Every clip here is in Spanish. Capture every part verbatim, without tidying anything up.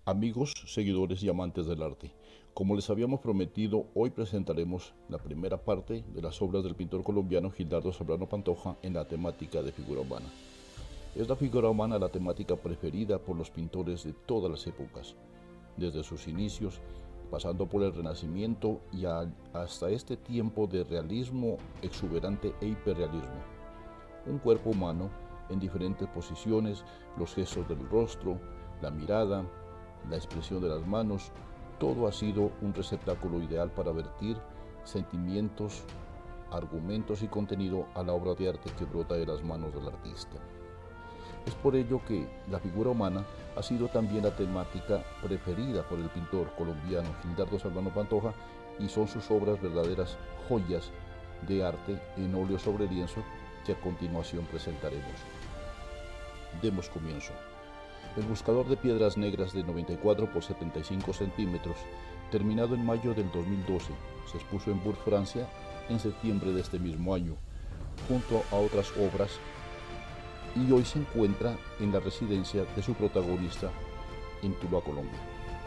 Amigos, seguidores y amantes del arte, como les habíamos prometido, hoy presentaremos la primera parte de las obras del pintor colombiano Gildardo Zambrano Pantoja en la temática de figura humana. Es la figura humana la temática preferida por los pintores de todas las épocas, desde sus inicios, pasando por el Renacimiento y a, hasta este tiempo de realismo exuberante e hiperrealismo. Un cuerpo humano en diferentes posiciones, los gestos del rostro, la mirada, la expresión de las manos, todo ha sido un receptáculo ideal para vertir sentimientos, argumentos y contenido a la obra de arte que brota de las manos del artista. Es por ello que la figura humana ha sido también la temática preferida por el pintor colombiano Gildardo Zambrano Pantoja y son sus obras verdaderas joyas de arte en óleo sobre lienzo que a continuación presentaremos. Demos comienzo. El buscador de piedras negras de noventa y cuatro por setenta y cinco centímetros, terminado en mayo del dos mil doce, se expuso en Bourges, Francia, en septiembre de este mismo año, junto a otras obras, y hoy se encuentra en la residencia de su protagonista en Tuluá, Colombia.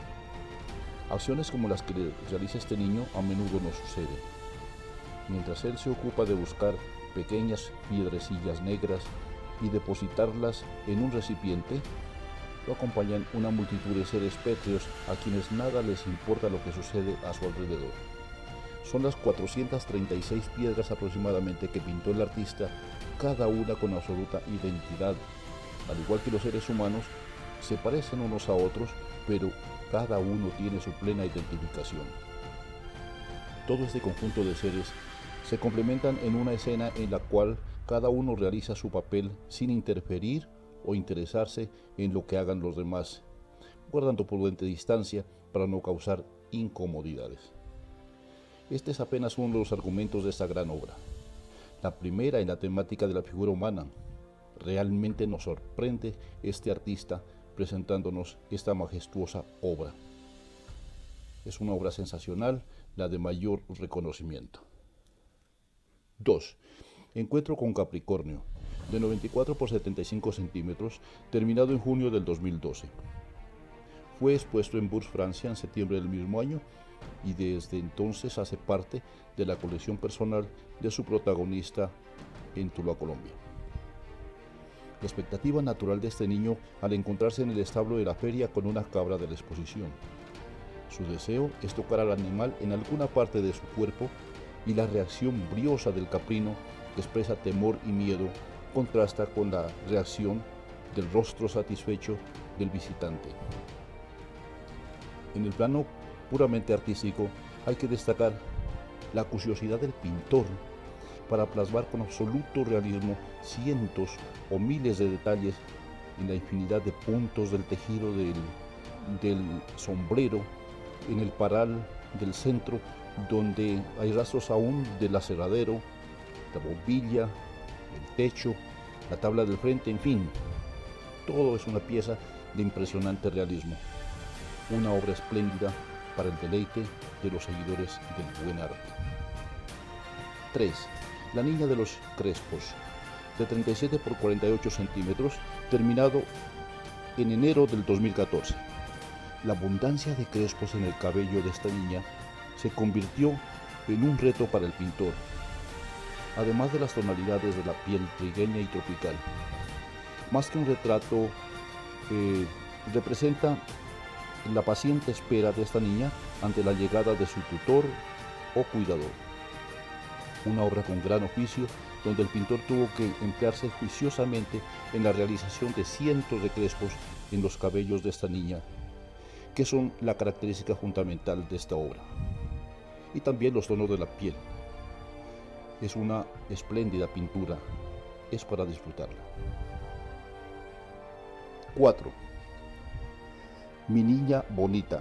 Acciones como las que realiza este niño a menudo no suceden. Mientras él se ocupa de buscar pequeñas piedrecillas negras y depositarlas en un recipiente, lo acompañan una multitud de seres pétreos a quienes nada les importa lo que sucede a su alrededor. Son las cuatrocientas treinta y seis piedras aproximadamente que pintó el artista, cada una con absoluta identidad. Al igual que los seres humanos, se parecen unos a otros, pero cada uno tiene su plena identificación. Todo este conjunto de seres se complementan en una escena en la cual cada uno realiza su papel sin interferir o interesarse en lo que hagan los demás, guardando prudente distancia para no causar incomodidades. Este es apenas uno de los argumentos de esta gran obra. La primera en la temática de la figura humana. Realmente nos sorprende este artista presentándonos esta majestuosa obra. Es una obra sensacional, la de mayor reconocimiento. dos. Encuentro con Capricornio, de noventa y cuatro por setenta y cinco centímetros, terminado en junio del dos mil doce. Fue expuesto en Bourges, Francia, en septiembre del mismo año y desde entonces hace parte de la colección personal de su protagonista en Tuluá, Colombia. La expectativa natural de este niño al encontrarse en el establo de la feria con una cabra de la exposición. Su deseo es tocar al animal en alguna parte de su cuerpo y la reacción briosa del caprino, que expresa temor y miedo, contrasta con la reacción del rostro satisfecho del visitante. En el plano puramente artístico hay que destacar la acuciosidad del pintor para plasmar con absoluto realismo cientos o miles de detalles en la infinidad de puntos del tejido del, del sombrero, en el paral del centro, donde hay rastros aún del aserradero, la bombilla, el techo, la tabla del frente, en fin, todo es una pieza de impresionante realismo, una obra espléndida para el deleite de los seguidores del buen arte. tres. La niña de los crespos, de treinta y siete por cuarenta y ocho centímetros, terminado en enero del dos mil catorce. La abundancia de crespos en el cabello de esta niña se convirtió en un reto para el pintor, además de las tonalidades de la piel trigueña y tropical. Más que un retrato, eh, representa la paciente espera de esta niña ante la llegada de su tutor o cuidador. Una obra con gran oficio, donde el pintor tuvo que emplearse juiciosamente en la realización de cientos de crespos en los cabellos de esta niña, que son la característica fundamental de esta obra, y también los tonos de la piel. Es una espléndida pintura, es para disfrutarla. cuatro. Mi niña bonita,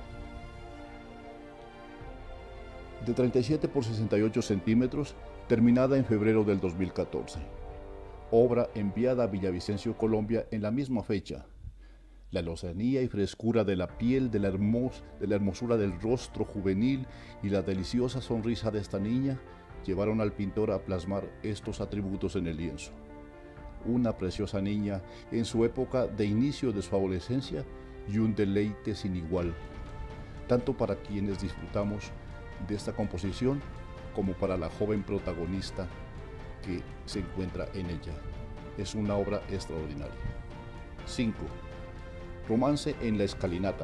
de treinta y siete por sesenta y ocho centímetros, terminada en febrero del dos mil catorce. Obra enviada a Villavicencio, Colombia, en la misma fecha. La lozanía y frescura de la piel, de la, hermos, de la hermosura del rostro juvenil y la deliciosa sonrisa de esta niña llevaron al pintor a plasmar estos atributos en el lienzo. Una preciosa niña en su época de inicio de su adolescencia y un deleite sin igual, tanto para quienes disfrutamos de esta composición como para la joven protagonista que se encuentra en ella. Es una obra extraordinaria. cinco. Romance en la escalinata,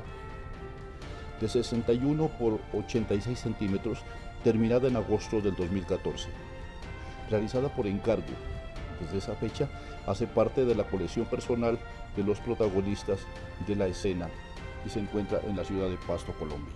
de sesenta y uno por ochenta y seis centímetros, terminada en agosto del dos mil catorce. Realizada por encargo, desde esa fecha hace parte de la colección personal de los protagonistas de la escena y se encuentra en la ciudad de Pasto, Colombia.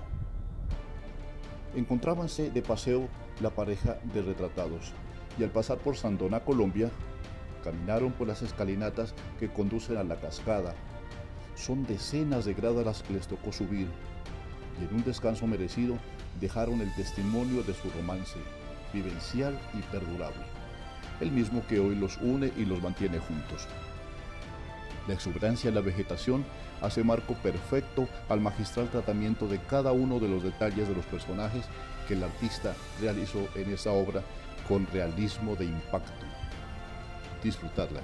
Encontrábanse de paseo la pareja de retratados y al pasar por Sandoná, Colombia, caminaron por las escalinatas que conducen a la cascada. Son decenas de gradas las que les tocó subir y en un descanso merecido dejaron el testimonio de su romance, vivencial y perdurable, el mismo que hoy los une y los mantiene juntos. La exuberancia de la vegetación hace marco perfecto al magistral tratamiento de cada uno de los detalles de los personajes que el artista realizó en esa obra con realismo de impacto. Disfrutarla.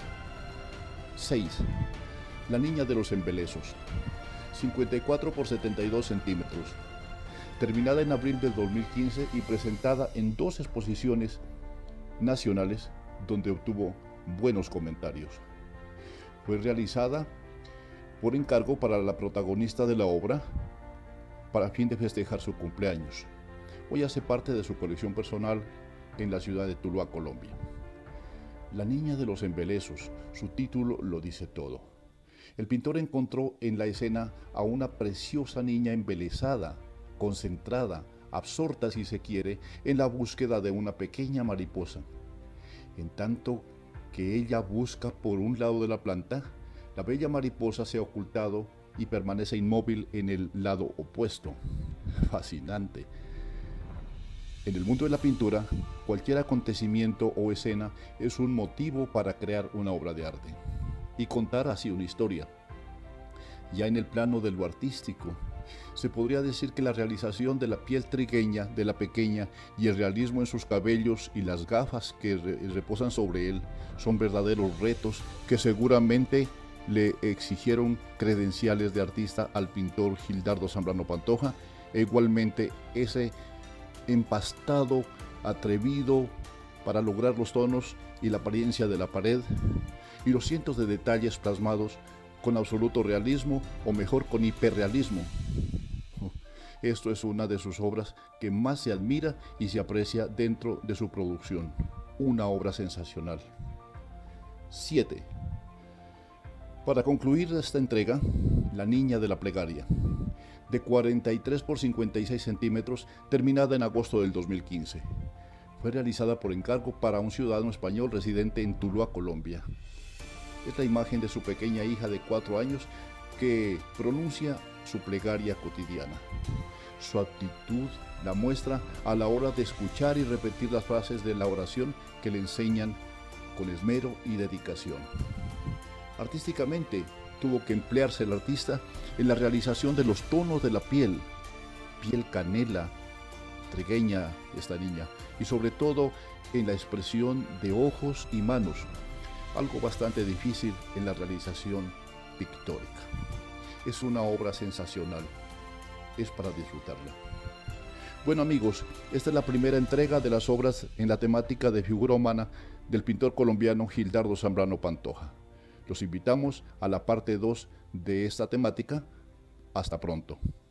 seis. La niña de los embelesos, cincuenta y cuatro por setenta y dos centímetros, terminada en abril del dos mil quince y presentada en dos exposiciones nacionales donde obtuvo buenos comentarios. Fue realizada por encargo para la protagonista de la obra para fin de festejar su cumpleaños. Hoy hace parte de su colección personal en la ciudad de Tuluá, Colombia. La niña de los embelesos, su título lo dice todo. El pintor encontró en la escena a una preciosa niña embelesada, concentrada, absorta si se quiere, en la búsqueda de una pequeña mariposa. En tanto que ella busca por un lado de la planta, la bella mariposa se ha ocultado y permanece inmóvil en el lado opuesto. Fascinante. En el mundo de la pintura, cualquier acontecimiento o escena es un motivo para crear una obra de arte y contar así una historia. Ya en el plano de lo artístico, se podría decir que la realización de la piel trigueña de la pequeña y el realismo en sus cabellos y las gafas que re- reposan sobre él son verdaderos retos que seguramente le exigieron credenciales de artista al pintor Gildardo Zambrano Pantoja, e igualmente ese empastado, atrevido para lograr los tonos y la apariencia de la pared y los cientos de detalles plasmados con absoluto realismo o mejor con hiperrealismo. Esto es una de sus obras que más se admira y se aprecia dentro de su producción. Una obra sensacional. siete. Para concluir esta entrega, La niña de la plegaria, de cuarenta y tres por cincuenta y seis centímetros, terminada en agosto del dos mil quince. Fue realizada por encargo para un ciudadano español residente en Tuluá, Colombia. Es la imagen de su pequeña hija de cuatro años que pronuncia su plegaria cotidiana. Su actitud la muestra a la hora de escuchar y repetir las frases de la oración que le enseñan con esmero y dedicación. Artísticamente, tuvo que emplearse el artista en la realización de los tonos de la piel, piel canela, trigueña esta niña, y sobre todo en la expresión de ojos y manos, algo bastante difícil en la realización pictórica. Es una obra sensacional, es para disfrutarla. Bueno amigos, esta es la primera entrega de las obras en la temática de figura humana del pintor colombiano Gildardo Zambrano Pantoja. Los invitamos a la parte dos de esta temática. Hasta pronto.